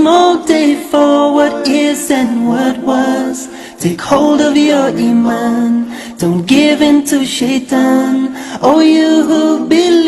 all day for what is and what was. Take hold of your iman, don't give in to shaitan. Oh, you who believe.